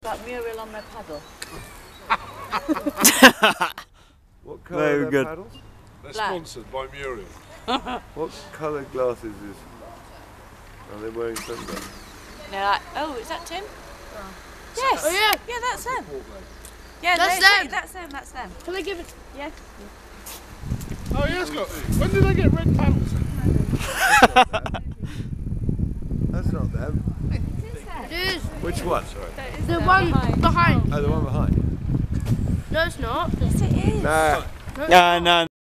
Like Muriel on my paddle. What colour are their paddles? They're Black. sponsored by Muriel. What colour glasses are they wearing sunglasses? They're like, oh, is that Tim? Yes. Oh yeah. Yeah, that's them. Yeah, That's them. That's them. That's them. Can I give it? Yeah. Oh yeah, Scott. When did they get red paddles? That's not them. It is. Which one? Sorry. The one behind. Oh, the one behind. No, it's not. Yes, it is. Nah. No, no.